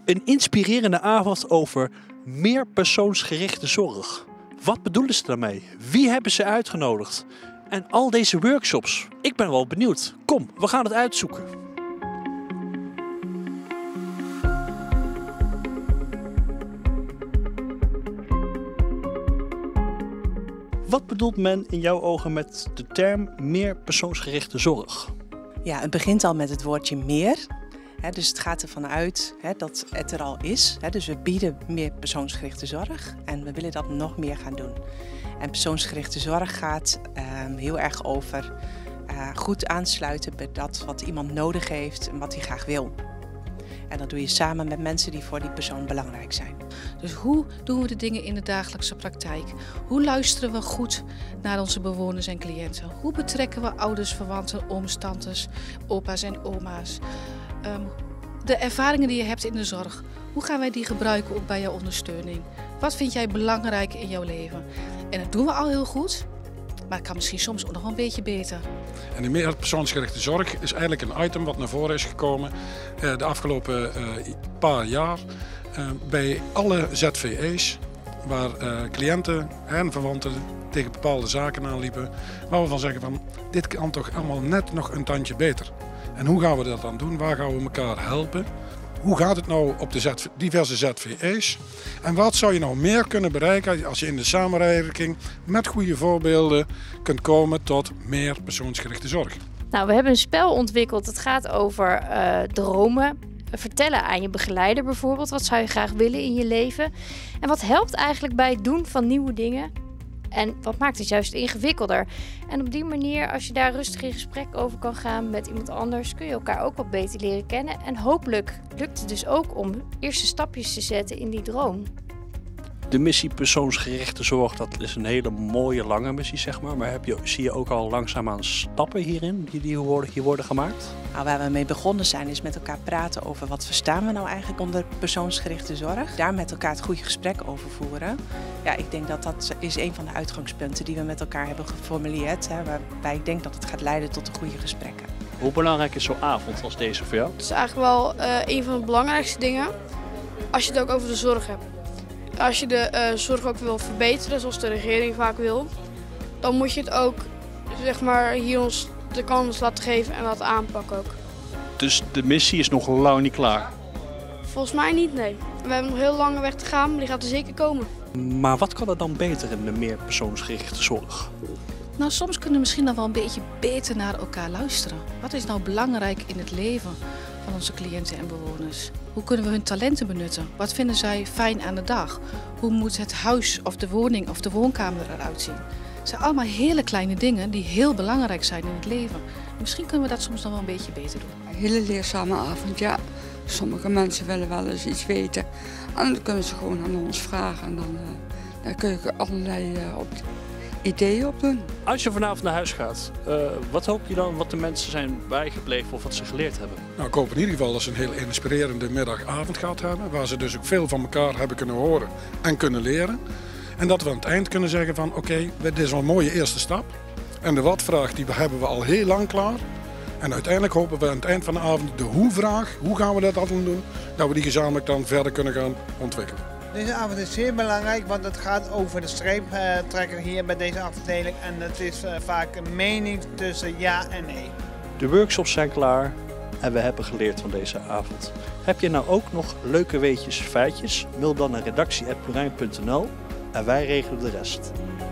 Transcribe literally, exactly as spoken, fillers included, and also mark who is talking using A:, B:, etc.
A: Een inspirerende avond over meer persoonsgerichte zorg. Wat bedoelen ze daarmee? Wie hebben ze uitgenodigd? En al deze workshops. Ik ben wel benieuwd. Kom, we gaan het uitzoeken. Wat bedoelt men in jouw ogen met de term meer persoonsgerichte zorg?
B: Ja, het begint al met het woordje meer. He, dus het gaat ervan uit he, dat het er al is. He, dus we bieden meer persoonsgerichte zorg en we willen dat nog meer gaan doen. En persoonsgerichte zorg gaat uh, heel erg over uh, goed aansluiten bij dat wat iemand nodig heeft en wat hij graag wil. En dat doe je samen met mensen die voor die persoon belangrijk zijn.
C: Dus hoe doen we de dingen in de dagelijkse praktijk? Hoe luisteren we goed naar onze bewoners en cliënten? Hoe betrekken we ouders, verwanten, ooms, tantes, opa's en oma's? Um, de ervaringen die je hebt in de zorg, hoe gaan wij die gebruiken ook bij jouw ondersteuning? Wat vind jij belangrijk in jouw leven? En dat doen we al heel goed, maar het kan misschien soms ook nog een beetje beter.
D: En de meer persoonsgerichte zorg is eigenlijk een item wat naar voren is gekomen uh, de afgelopen uh, paar jaar uh, bij alle Z V E's waar uh, cliënten en verwanten tegen bepaalde zaken aanliepen, waar we van zeggen van dit kan toch allemaal net nog een tandje beter. En hoe gaan we dat dan doen? Waar gaan we elkaar helpen? Hoe gaat het nou op de Z V, diverse Z V E's? En wat zou je nou meer kunnen bereiken als je in de samenwerking met goede voorbeelden kunt komen tot meer persoonsgerichte zorg?
E: Nou, we hebben een spel ontwikkeld. Het gaat over uh, dromen. Vertellen aan je begeleider bijvoorbeeld. Wat zou je graag willen in je leven? En wat helpt eigenlijk bij het doen van nieuwe dingen? En wat maakt het juist ingewikkelder? En op die manier, als je daar rustig in gesprek over kan gaan met iemand anders, kun je elkaar ook wat beter leren kennen. En hopelijk lukt het dus ook om eerste stapjes te zetten in die droom.
A: De missie persoonsgerichte zorg, dat is een hele mooie lange missie, zeg maar. Maar heb je, zie je ook al langzaamaan stappen hierin, die, die worden, hier worden gemaakt?
B: Nou, waar we mee begonnen zijn is met elkaar praten over wat verstaan we nou eigenlijk onder persoonsgerichte zorg. Daar met elkaar het goede gesprek over voeren. Ja, ik denk dat dat is een van de uitgangspunten die we met elkaar hebben geformuleerd. Hè, waarbij ik denk dat het gaat leiden tot de goede gesprekken.
A: Hoe belangrijk is zo'n avond als deze voor jou?
F: Het is eigenlijk wel uh, een van de belangrijkste dingen als je het ook over de zorg hebt. Als je de uh, zorg ook wil verbeteren, zoals de regering vaak wil, dan moet je het ook zeg maar, hier ons de kans laten geven en laten aanpakken ook.
A: Dus de missie is nog lang niet klaar?
F: Volgens mij niet, nee. We hebben nog heel lange weg te gaan, maar die gaat er zeker komen.
A: Maar wat kan er dan beter in de meer persoonsgerichte zorg?
C: Nou, soms kunnen we misschien dan wel een beetje beter naar elkaar luisteren. Wat is nou belangrijk in het leven van onze cliënten en bewoners? Hoe kunnen we hun talenten benutten? Wat vinden zij fijn aan de dag? Hoe moet het huis of de woning of de woonkamer eruit zien? Het zijn allemaal hele kleine dingen die heel belangrijk zijn in het leven. Misschien kunnen we dat soms nog wel een beetje beter doen.
G: Een hele leerzame avond, ja. Sommige mensen willen wel eens iets weten. En dan kunnen ze gewoon aan ons vragen. En dan, uh, dan kun je allerlei uh, op ideeën op doen.
A: Als je vanavond naar huis gaat, uh, wat hoop je dan wat de mensen zijn bijgebleven of wat ze geleerd hebben?
D: Nou, ik hoop in ieder geval dat ze een heel inspirerende middagavond gehad hebben. Waar ze dus ook veel van elkaar hebben kunnen horen en kunnen leren. En dat we aan het eind kunnen zeggen van oké, okay, dit is wel een mooie eerste stap. En de wat-vraag die hebben we al heel lang klaar. En uiteindelijk hopen we aan het eind van de avond de hoe-vraag, hoe gaan we dat allemaal doen, dat we die gezamenlijk dan verder kunnen gaan ontwikkelen.
H: Deze avond is zeer belangrijk, want het gaat over de streeptrekker hier bij deze afdeling. En het is uh, vaak een mening tussen ja en nee.
A: De workshops zijn klaar en we hebben geleerd van deze avond. Heb je nou ook nog leuke weetjes, feitjes? Mail dan naar redactie apenstaartje plurijn punt n l en wij regelen de rest.